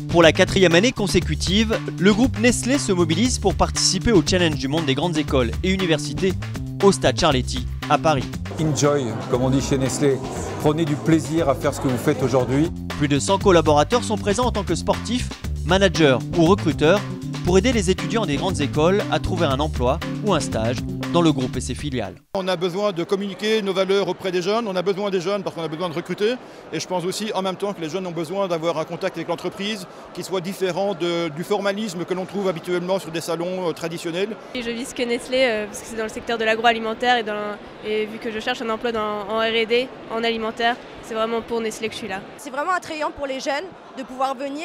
Pour la 4e année consécutive, le groupe Nestlé se mobilise pour participer au Challenge du monde des grandes écoles et universités au Stade Charletti à Paris. Enjoy, comme on dit chez Nestlé. Prenez du plaisir à faire ce que vous faites aujourd'hui. Plus de 100 collaborateurs sont présents en tant que sportifs, managers ou recruteurs pour aider les étudiants des grandes écoles à trouver un emploi ou un stage dans le groupe et ses filiales. On a besoin de communiquer nos valeurs auprès des jeunes, on a besoin des jeunes parce qu'on a besoin de recruter et je pense aussi en même temps que les jeunes ont besoin d'avoir un contact avec l'entreprise qui soit différent du formalisme que l'on trouve habituellement sur des salons traditionnels. Et je vise que Nestlé parce que c'est dans le secteur de l'agroalimentaire et vu que je cherche un emploi en R&D, en alimentaire, c'est vraiment pour Nestlé que je suis là. C'est vraiment attrayant pour les jeunes de pouvoir venir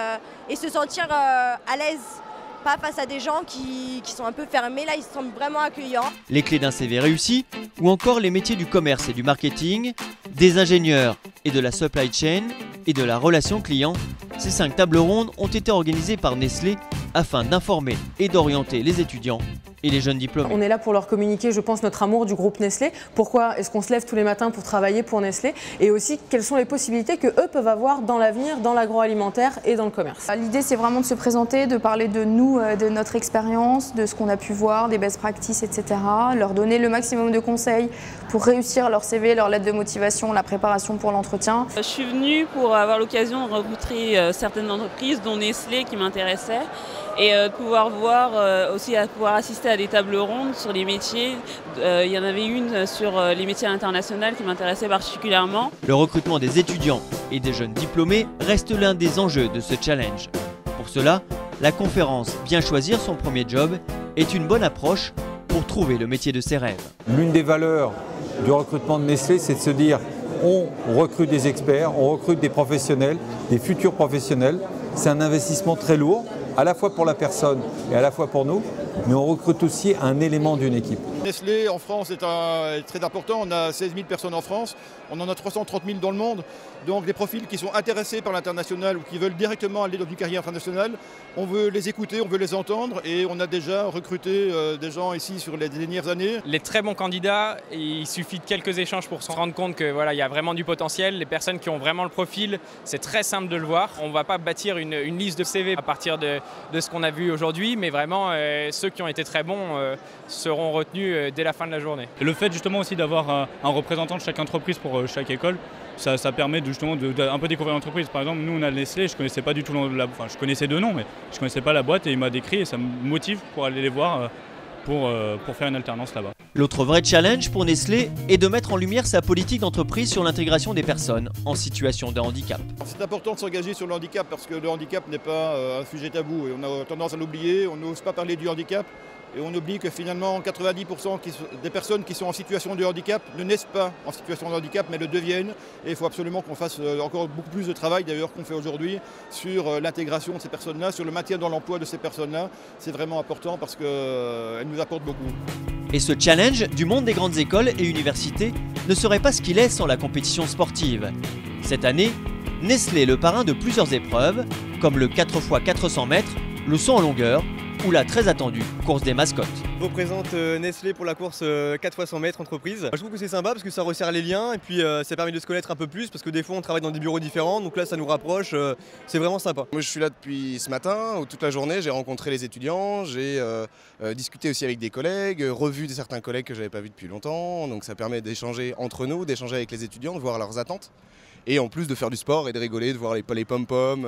et se sentir à l'aise. Pas face à des gens qui sont un peu fermés, là ils se sentent vraiment accueillants. Les clés d'un CV réussi ou encore les métiers du commerce et du marketing, des ingénieurs et de la supply chain et de la relation client, ces 5 tables rondes ont été organisées par Nestlé afin d'informer et d'orienter les étudiants et les jeunes diplômés. On est là pour leur communiquer, je pense, notre amour du groupe Nestlé. Pourquoi est-ce qu'on se lève tous les matins pour travailler pour Nestlé? Et aussi, quelles sont les possibilités qu'eux peuvent avoir dans l'avenir, dans l'agroalimentaire et dans le commerce. L'idée, c'est vraiment de se présenter, de parler de nous, de notre expérience, de ce qu'on a pu voir, des best practices, etc. Leur donner le maximum de conseils pour réussir leur CV, leur lettre de motivation, la préparation pour l'entretien. Je suis venue pour avoir l'occasion de rencontrer certaines entreprises, dont Nestlé, qui m'intéressaient. Et de pouvoir voir, aussi à pouvoir assister à des tables rondes sur les métiers. Il y en avait une sur les métiers internationaux qui m'intéressait particulièrement. Le recrutement des étudiants et des jeunes diplômés reste l'un des enjeux de ce challenge. Pour cela, la conférence « Bien choisir son premier job » est une bonne approche pour trouver le métier de ses rêves. L'une des valeurs du recrutement de Nestlé, c'est de se dire on recrute des experts, on recrute des professionnels, des futurs professionnels. C'est un investissement très lourd, à la fois pour la personne et à la fois pour nous, mais on recrute aussi un élément d'une équipe. Nestlé en France est très important, on a 16 000 personnes en France, on en a 330 000 dans le monde, donc des profils qui sont intéressés par l'international ou qui veulent directement aller dans une carrière internationale, on veut les écouter, on veut les entendre et on a déjà recruté des gens ici sur les dernières années. Les très bons candidats, il suffit de quelques échanges pour se rendre compte que voilà, il y a vraiment du potentiel. Les personnes qui ont vraiment le profil, c'est très simple de le voir. On ne va pas bâtir une liste de CV à partir de ce qu'on a vu aujourd'hui, mais vraiment ceux qui ont été très bons seront retenus dès la fin de la journée. Et le fait justement aussi d'avoir un représentant de chaque entreprise pour chaque école, ça permet justement un peu découvrir l'entreprise. Par exemple, nous on a Nestlé, je connaissais pas du tout je connaissais deux noms, mais je connaissais pas la boîte et il m'a décrit et ça me motive pour aller les voir pour faire une alternance là-bas. L'autre vrai challenge pour Nestlé est de mettre en lumière sa politique d'entreprise sur l'intégration des personnes en situation de handicap. C'est important de s'engager sur le handicap parce que le handicap n'est pas un sujet tabou et on a tendance à l'oublier, on n'ose pas parler du handicap. Et on oublie que finalement 90% des personnes qui sont en situation de handicap ne naissent pas en situation de handicap mais le deviennent. Et il faut absolument qu'on fasse encore beaucoup plus de travail d'ailleurs qu'on fait aujourd'hui sur l'intégration de ces personnes-là, sur le maintien dans l'emploi de ces personnes-là. C'est vraiment important parce qu'elles nous apportent beaucoup. Et ce challenge du monde des grandes écoles et universités ne serait pas ce qu'il est sans la compétition sportive. Cette année, Nestlé est le parrain de plusieurs épreuves comme le 4x400 mètres, le saut en longueur ou la très attendue course des mascottes. Je représente Nestlé pour la course 4x100 mètres entreprise. Je trouve que c'est sympa parce que ça resserre les liens et puis ça permet de se connaître un peu plus parce que des fois on travaille dans des bureaux différents, donc là ça nous rapproche, c'est vraiment sympa. Moi je suis là depuis ce matin, où toute la journée j'ai rencontré les étudiants, j'ai discuté aussi avec des collègues, revu certains collègues que je n'avais pas vus depuis longtemps, donc ça permet d'échanger entre nous, d'échanger avec les étudiants, de voir leurs attentes. Et en plus de faire du sport et de rigoler, de voir les pom-poms,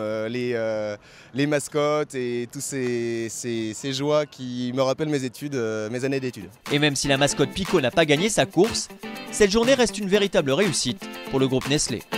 les mascottes et tous ces joies qui me rappellent mes études, mes années d'études. Et même si la mascotte Pico n'a pas gagné sa course, cette journée reste une véritable réussite pour le groupe Nestlé.